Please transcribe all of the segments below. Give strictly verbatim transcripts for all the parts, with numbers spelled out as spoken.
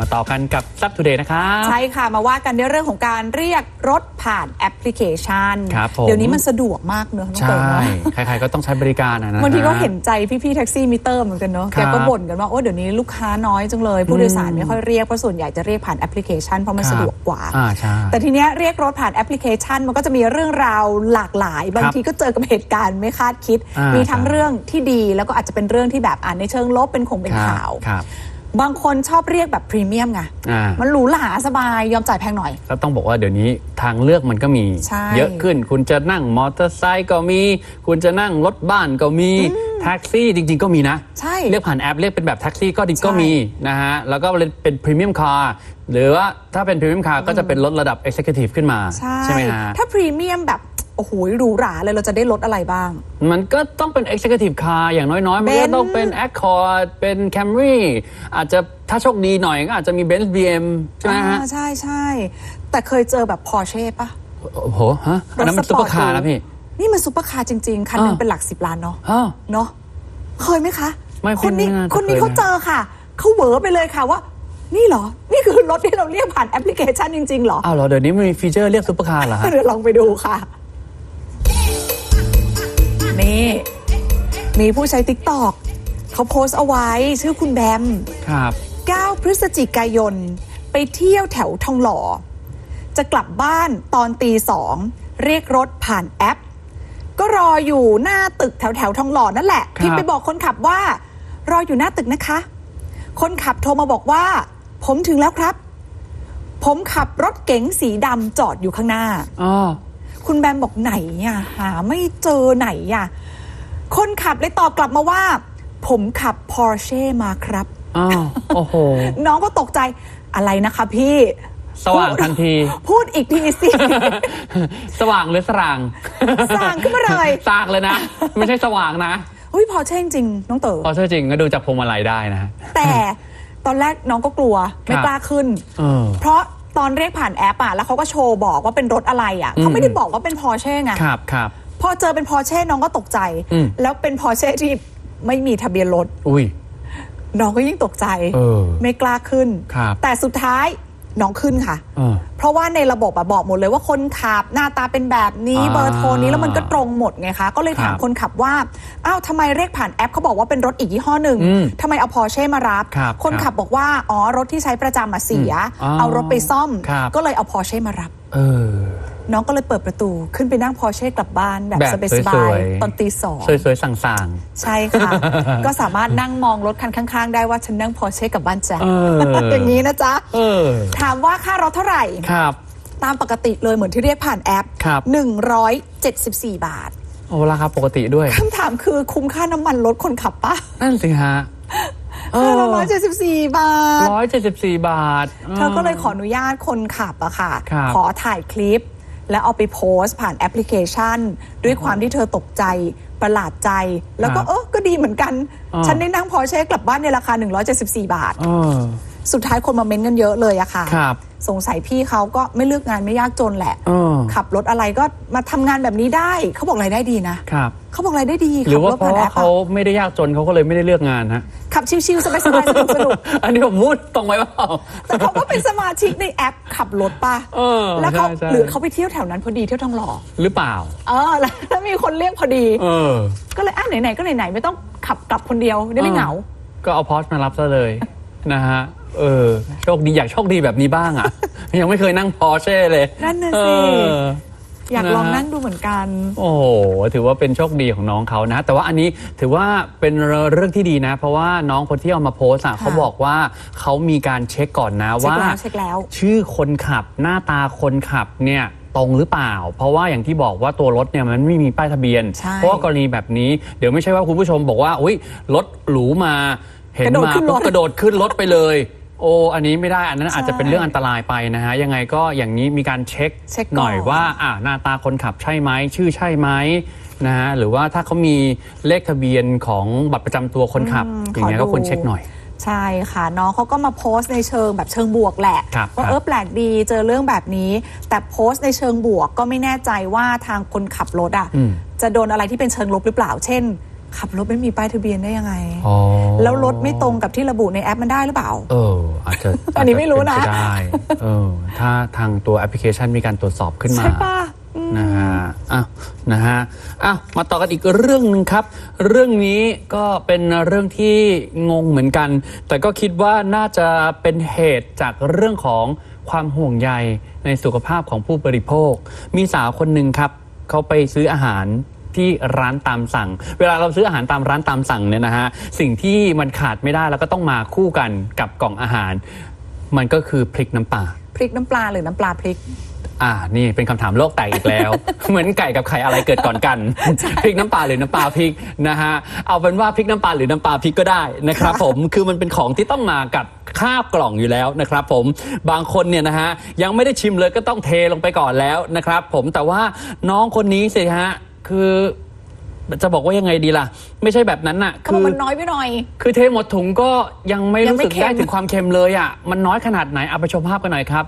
ต่อกันกับ ซับ ทูเดย์ นะครับใช่ค่ะมาว่ากันในเรื่องของการเรียกรถผ่านแอปพลิเคชันเดี๋ยวนี้มันสะดวกมากเนอะใช่ใครๆก็ต้องใช้บริการนะบางทีก็เห็นใจพี่ๆแท็กซี่มิเตอร์เหมือนกันเนาะแกก็บ่นกันว่าโอ้เดี๋ยวนี้ลูกค้าน้อยจังเลยผู้โดยสารไม่ค่อยเรียกเพราะส่วนใหญ่จะเรียกผ่านแอปพลิเคชันเพราะมันสะดวกกว่าแต่ทีเนี้ยเรียกรถผ่านแอปพลิเคชันมันก็จะมีเรื่องราวหลากหลายบางทีก็เจอกับเหตุการณ์ไม่คาดคิดมีทั้งเรื่องที่ดีแล้วก็อาจจะเป็นเรื่องที่แบบอ่านในเชิงลบเป็นคงเป็นข่าวบางคนชอบเรียกแบบพรีเมียมไงมันหรูหราสบายยอมจ่ายแพงหน่อยก็ต้องบอกว่าเดี๋ยวนี้ทางเลือกมันก็มีเยอะขึ้นคุณจะนั่งมอเตอร์ไซค์ก็มีคุณจะนั่งรถบ้านก็มีแท็กซี่จริงๆก็มีนะเรียกผ่านแอปเรียกเป็นแบบแท็กซี่ก็ดีก็มีนะฮะแล้วก็เป็นพรีเมียมคาร์หรือว่าถ้าเป็นพรีเมียมคาร์ก็จะเป็นรถระดับ Executive ขึ้นมาใช่ไหมฮะถ้าพรีเมียมแบบโอ้โหหรูหราเลยเราจะได้ลดอะไรบ้างมันก็ต้องเป็น Executive Car อย่างน้อยๆมันก็ต้องเป็น Accord เป็น Camry อาจจะถ้าโชคดีหน่อยก็อาจจะมี Benz บี เอ็ม ใช่ไหมฮะใช่ใช่แต่เคยเจอแบบ Porsche ป่ะโอ้โหฮะอันนั้นมันซุปเปอร์คาร์นะพี่นี่มันซุปเปอร์คาร์จริงๆคันนึงเป็นหลักสิบล้านเนาะเนาะเคยไหมคะคนนี้คนนี้เขาเจอค่ะเขาเหวอไปเลยค่ะว่านี่เหรอนี่คือรถที่เราเรียกผ่านแอปพลิเคชันจริงๆเหรออ้าวเหรอเดี๋ยวนี้มีฟีเจอร์เรียกซุปเปอร์คาร์เหรอฮะเดี๋ยวลองไปดูค่ะนี่มีผู้ใช้ ติ๊กต็อก เขาโพสต์เอาไว้ชื่อคุณแบมครับเก้าพฤศจิกายนไปเที่ยวแถวทองหล่อจะกลับบ้านตอนตีสองเรียกรถผ่านแอปก็รออยู่หน้าตึกแถวแถวทองหล่อนั่นแหละพิมพ์ไปบอกคนขับว่ารออยู่หน้าตึกนะคะคนขับโทรมาบอกว่าผมถึงแล้วครับผมขับรถเก๋งสีดำจอดอยู่ข้างหน้าอ๋อคุณแบมบอกไหนอ่ะหาไม่เจอไหนอ่ะคนขับเลยตอบกลับมาว่าผมขับ Porsche มาครับอ้าวโอ้โหน้องก็ตกใจอะไรนะคะพี่สว่างทันทีพูดอีกทีสิสว่างหรือสร่างสว่างขึ้นมาเลยสากเลยนะไม่ใช่สว่างนะเฮ้ย Porsche จริงน้องเต๋อ Porsche จริงก็ดูจากพวงมาลัยได้นะแต่ตอนแรกน้องก็กลัวไม่กล้าขึ้นเพราะตอนเรียกผ่านแอปอ่ะแล้วเขาก็โชว์บอกว่าเป็นรถอะไรอ่ะเขาไม่ได้บอกว่าเป็น Porsche ไงครับครับพอเจอเป็น Porsche น้องก็ตกใจแล้วเป็น Porsche ที่ไม่มีทะเบียนรถอุ้ยน้องก็ยิ่งตกใจไม่กล้าขึ้นแต่สุดท้ายน้องขึ้นค่ะเพราะว่าในระบบบอกหมดเลยว่าคนขับหน้าตาเป็นแบบนี้เบอร์โทรนี้แล้วมันก็ตรงหมดไงคะก็เลยถามคนขับว่าอ้าวทำไมเรียกผ่านแอปเขาบอกว่าเป็นรถอีกยี่ห้อหนึ่งทำไมเอา Porsche มารับคนขับบอกว่าอ๋อรถที่ใช้ประจำมาเสียเอารถไปซ่อมก็เลยเอา Porsche มารับน้องก็เลยเปิดประตูขึ้นไปนั่ง Porsche กลับบ้านแบบสบายๆตอนตีสองสวยๆสั่งๆใช่ค่ะก็สามารถนั่งมองรถคันข้างๆได้ว่าฉันนั่ง Porsche กลับบ้านจ้ะอย่างนี้นะจ๊ะถามว่าค่ารถเท่าไหร่ตามปกติเลยเหมือนที่เรียกผ่านแอปหนึ่งร้อยเจ็ดสิบสี่บาทโอ้ราคาปกติด้วยคำถามคือคุ้มค่าน้ำมันรถคนขับปะนั่นสิฮะค่าละร้อยเจ็ดสิบสี่บาทร้อยเจ็ดสิบสี่บาทเธอก็เลยขออนุญาตคนขับอะค่ะขอถ่ายคลิปแล้วเอาไปโพสต์ผ่านแอปพลิเคชันด้วยความที่เธอตกใจประหลาดใจแล้วก็เออก็ดีเหมือนกันฉันได้นั่ง Porsche กลับบ้านในราคาหนึ่งร้อยเจ็ดสิบสี่บาทสุดท้ายคนมาเม้นกันเยอะเลยอะค่ะสงสัยพี่เขาก็ไม่เลือกงานไม่ยากจนแหละขับรถอะไรก็มาทำงานแบบนี้ได้เขาบอกรายได้ดีนะเขาบอกรายได้ดีหรือว่าเพราะว่าเขาไม่ได้ยากจนเขาก็เลยไม่ได้เลือกงานฮะขับชิวๆสบายๆสนุกสนุกอันนี้ผมพูดตรงไหมว่าแต่เขาก็เป็นสมาชิกในแอปขับรถป่ะแล้วเขาหรือเขาไปเที่ยวแถวนั้นพอดีเที่ยวทองหล่อหรือเปล่าเออแล้วมีคนเรียกพอดีก็เลยอ่ะไหนๆก็ไหนๆไม่ต้องขับกลับคนเดียวได้ไม่เหงาก็เอาพอร์ชมารับซะเลยนะฮะเออโชคดีอยากโชคดีแบบนี้บ้างอ่ะยังไม่เคยนั่ง Porsche เลยนั่นน่ะสิอยากลองนั่งดูเหมือนกันโอ้โหถือว่าเป็นโชคดีของน้องเขานะแต่ว่าอันนี้ถือว่าเป็นเรื่องที่ดีนะเพราะว่าน้องคนที่เอามาโพสต์เขาบอกว่าเขามีการเช็คก่อนนะว่าชื่อคนขับหน้าตาคนขับเนี่ยตรงหรือเปล่าเพราะว่าอย่างที่บอกว่าตัวรถเนี่ยมันไม่มีป้ายทะเบียนเพราะว่ากรณีแบบนี้เดี๋ยวไม่ใช่ว่าคุณผู้ชมบอกว่าอุ๊ยรถหรูมาเห็นมาปุ๊บกระโดดขึ้นรถไปเลยโอ้อันนี้ไม่ได้อันนั้นอาจจะเป็นเรื่องอันตรายไปนะฮะยังไงก็อย่างนี้มีการเช็คหน่อยว่าอ่าหน้าตาคนขับใช่ไหมชื่อใช่ไหมนะฮะหรือว่าถ้าเขามีเลขทะเบียนของบัตรประจำตัวคนขับอย่างเงี้ยก็ควรเช็คหน่อยใช่ค่ะน้องเขาก็มาโพสต์ในเชิงแบบเชิงบวกแหละว่าเออแปลกดีเจอเรื่องแบบนี้แต่โพสต์ในเชิงบวกก็ไม่แน่ใจว่าทางคนขับรถอ่ะจะโดนอะไรที่เป็นเชิงลบหรือเปล่าเช่นขับรถไม่มีป้ายทะเบียนได้ยังไงแล้วรถไม่ตรงกับที่ระบุในแอปมันได้หรือเปล่าเอออาจจะอันนี้ไม่รู้นะได้เออถ้าทางตัวแอปพลิเคชันมีการตรวจสอบขึ้นมาใช่ป่ะนะฮะอ่ะนะฮะอ่ะมาต่อกันอีกเรื่องหนึ่งครับเรื่องนี้ก็เป็นเรื่องที่งงเหมือนกันแต่ก็คิดว่าน่าจะเป็นเหตุจากเรื่องของความห่วงใยในสุขภาพของผู้บริโภคมีสาวคนหนึ่งครับเขาไปซื้ออาหารที่ร้านตามสั่งเวลาเราซื้ออาหารตามร้านตามสั่งเนี่ยนะฮะสิ่งที่มันขาดไม่ได้แล้วก็ต้องมาคู่กันกับกล่องอาหารมันก็คือพริกน้ำปลาพริกน้ำปลาหรือน้ำปลาพริกอ่านี่เป็นคำถามโลกแตกอีกแล้ว เหมือนไก่กับไข่อะไรเกิดก่อนกัน พริกน้ำปลาหรือน้ำปลาพริกนะฮะเอาเป็นว่าพริกน้ำปลาหรือน้ำปลาพริกก็ได้นะครับผมคือมันเป็นของที่ต้องมากับข้าวกล่องอยู่แล้วนะครับผมบางคนเนี่ยนะฮะยังไม่ได้ชิมเลยก็ต้องเทลงไปก่อนแล้วนะครับผมแต่ว่าน้องคนนี้สิฮะคือจะบอกว่ายังไงดีล่ะไม่ใช่แบบนั้นน่ะคือมันน้อยไปหน่อยคือเทหมดถุงก็ยังไม่รู้สึกได้ถึงความเค็มเลยอ่ะมันน้อยขนาดไหนเอาไปชมภาพกันหน่อยครับ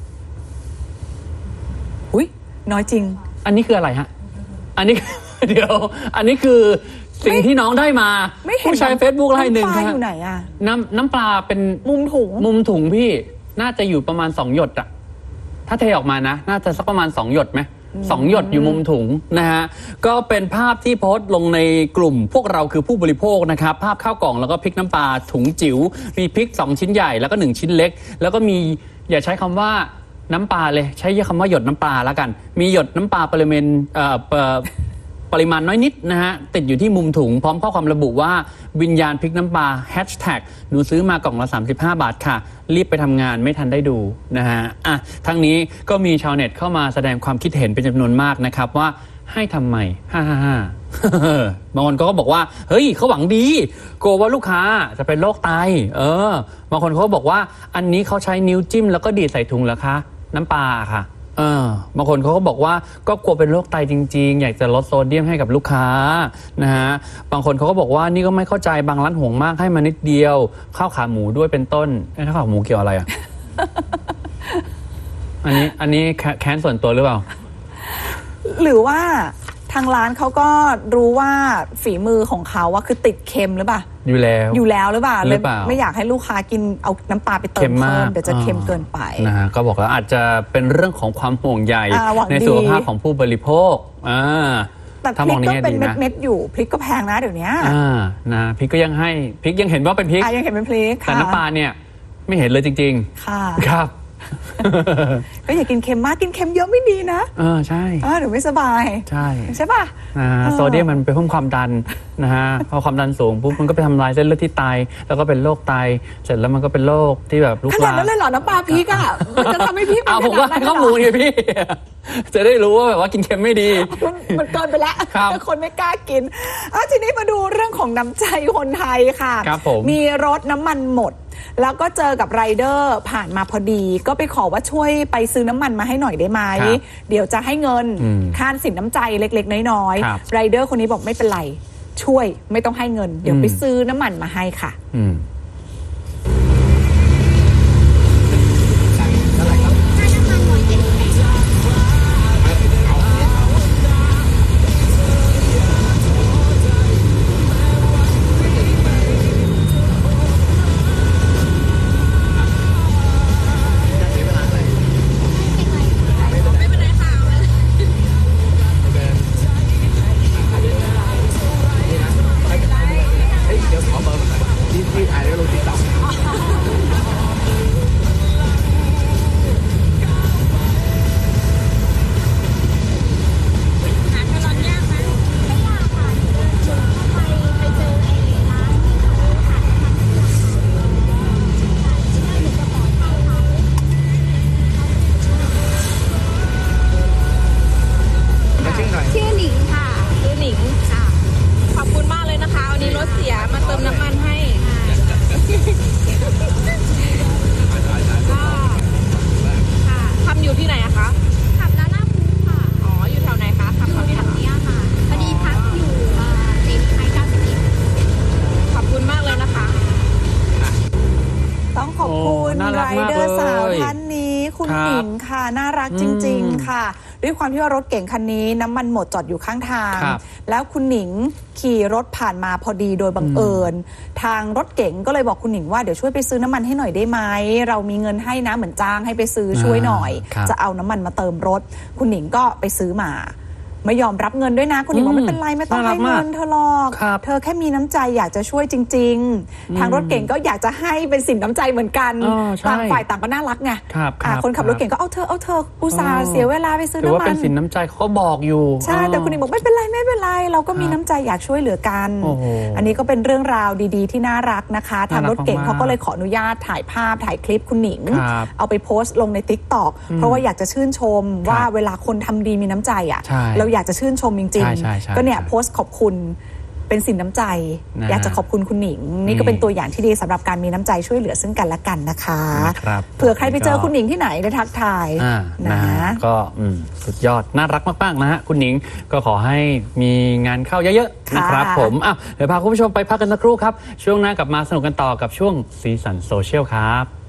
อุ้ยน้อยจริงอันนี้คืออะไรฮะอันนี้ เดี๋ยวอันนี้คือสิ่งที่น้องได้มาผู้ใช้ Facebook รายหนึ่งครับอยู่ไหนอะน้ำน้ำปลาเป็นมุมถุงมุมถุงพี่น่าจะอยู่ประมาณสองหยดอะถ้าเทออกมานะน่าจะสักประมาณสองหยดไหมสองหยดอยู่มุมถุงนะฮะก็เป็นภาพที่โพสต์ลงในกลุ่มพวกเราคือผู้บริโภคนะครับภาพข้าวกล่องแล้วก็พริกน้ำปลาถุงจิ๋วมีพริกสองชิ้นใหญ่แล้วก็หนึ่งชิ้นเล็กแล้วก็มีอย่าใช้คำว่าน้ำปลาเลยใช้คำว่าหยดน้ำปลาแล้วกันมีหยดน้ำปลาปริมาณเอ่อปริมาณน้อยนิดนะฮะติดอยู่ที่มุมถุงพร้อมข้อความระบุว่าวิญญาณพริกน้ำปลาแฮชแท็กหนูซื้อมากล่องละสามสิบห้าบาทค่ะรีบไปทำงานไม่ทันได้ดูนะฮะอ่ะทั้งนี้ก็มีชาวเน็ตเข้ามาแสดงความคิดเห็นเป็นจำนวนมากนะครับว่าให้ทำไมฮ่าฮ่าฮ่าบางคนก็บอกว่าเฮ้ยเขาหวังดีกลัวว่าลูกค้าจะเป็นโรคไตเออบางคนเขาบอกว่าอันนี้เขาใช้นิ้วจิ้มแล้วก็ดีดใส่ถุงเหรอคะน้ำปลาค่ะเออบางคนเขาก็บอกว่าก็กลัวเป็นโรคไตจริงๆอยากจะลดโซเดียมให้กับลูกค้านะฮะบางคนเขาก็บอกว่านี่ก็ไม่เข้าใจบางร้านห่วงมากให้มานิดเดียวข้าวขาหมูด้วยเป็นต้นข้าวขาหมูเกี่ยวอะไรอ่ะ อันนี้อันนี้แค้นส่วนตัวหรือเปล่าหรือว่าทางร้านเขาก็รู้ว่าฝีมือของเขาว่าคือติดเค็มหรือเปล่าอยู่แล้วอยู่แล้วหรือเปล่าเลยไม่อยากให้ลูกค้ากินเอาน้ำปลาไปเติมเพิ่มเดี๋ยวจะเค็มเกินไปนะฮะก็บอกว่าอาจจะเป็นเรื่องของความห่วงใยในสุขภาพของผู้บริโภคอ่าแต่พริกก็เป็นเม็ดๆอยู่พริกก็แพงนะเดี๋ยวนี้อ่านะพริกก็ยังให้พริกยังเห็นว่าเป็นพริกยังเห็นเป็นพริกแต่น้ำปลาเนี่ยไม่เห็นเลยจริงๆค่ะครับก็อย่ากินเค็มมากกินเค็มเยอะไม่ดีนะเออใช่เออเดี๋ยวไม่สบายใช่ใช่ป่ะนะโซเดียมมันไปเพิ่มความดันนะฮะพอความดันสูงปุ๊บมันก็ไปทำลายเส้นเลือดที่ไตแล้วก็เป็นโรคไตเสร็จแล้วมันก็เป็นโรคที่แบบลุกลามขนาดนั้นเลยเหรอน้ำปลาพริกอ่ะมันจะทำให้พี่เอาผมว่าให้ข้อมูลไงพี่จะได้รู้ว่าแบบว่ากินเค็มไม่ดีมันเกินไปแล้วคนไม่กล้ากินอ่ะทีนี้มาดูเรื่องของน้ำใจคนไทยค่ะมีรถน้ำมันหมดแล้วก็เจอกับไรเดอร์ผ่านมาพอดีก็ไปขอว่าช่วยไปซื้อน้ำมันมาให้หน่อยได้ไหมเดี๋ยวจะให้เงินค่าสินน้ำใจเล็กๆน้อยๆไรเดอร์คนนี้บอกไม่เป็นไรช่วยไม่ต้องให้เงินเดี๋ยวไปซื้อน้ำมันมาให้ค่ะชื่อหนิงค่ะชื่อหนิงค่ะขอบคุณมากเลยนะคะวันนี้รถเสียมาเติมน้ำมันให้ค่ะทำอยู่ที่ไหนอะคะขับลาล่าฟูค่ะอ๋ออยู่แถวไหนคะขับแถวนี้นี้ค่ะพอดีพักอยู่เต็มไทยเก้าสิบขอบคุณมากเลยนะคะต้องขอบคุณไรเดอร์สาวท่านนี้คุณหนิงค่ะน่ารักจริงๆค่ะด้วยความที่ว่ารถเก่งคันนี้น้ำมันหมดจอดอยู่ข้างทางแล้วคุณหนิงขี่รถผ่านมาพอดีโดยบังเอิญทางรถเก๋งก็เลยบอกคุณหนิงว่าเดี๋ยวช่วยไปซื้อน้ำมันให้หน่อยได้ไหมเรามีเงินให้นะเหมือนจ้างให้ไปซื้อช่วยหน่อยจะเอาน้ำมันมาเติมรถคุณหนิงก็ไปซื้อมาไม่ยอมรับเงินด้วยนะคุณหนิงบอกไม่เป็นไรไม่ต้องให้เงินเธอหรอกเธอแค่มีน้ำใจอยากจะช่วยจริงๆทางรถเก่งก็อยากจะให้เป็นสินน้ำใจเหมือนกันต่างฝ่ายต่างก็น่ารักไงคนขับรถเก่งก็เอาเธอเอาเธออุตส่าห์เสียเวลาไปซื้อน้ำมันถือว่าเป็นสินน้ำใจเขาบอกอยู่ใช่แต่คุณหนิงบอกไม่เป็นไรไม่เป็นไรเราก็มีน้ำใจอยากช่วยเหลือกันอันนี้ก็เป็นเรื่องราวดีๆที่น่ารักนะคะทางรถเก่งเขาก็เลยขออนุญาตถ่ายภาพถ่ายคลิปคุณหนิงเอาไปโพสต์ลงใน ติ๊กต็อก เพราะว่าอยากจะชื่นชมว่าเวลาคนทำดีมีน้ำใจอ่ะเราอยากจะชื่นชมจริงๆก็เนี่ยโพสต์ขอบคุณเป็นสินน้ำใจอยากจะขอบคุณคุณหนิงนี่ก็เป็นตัวอย่างที่ดีสำหรับการมีน้ำใจช่วยเหลือซึ่งกันและกันนะคะเผื่อใครไปเจอคุณหนิงที่ไหนได้ทักทายนะก็สุดยอดน่ารักมากๆนะฮะคุณหนิงก็ขอให้มีงานเข้าเยอะๆนะครับผมอ่ะเดี๋ยวพาคุณผู้ชมไปพักกันสักครู่ครับช่วงหน้ากลับมาสนุกกันต่อกับช่วงสีสันโซเชียลครับ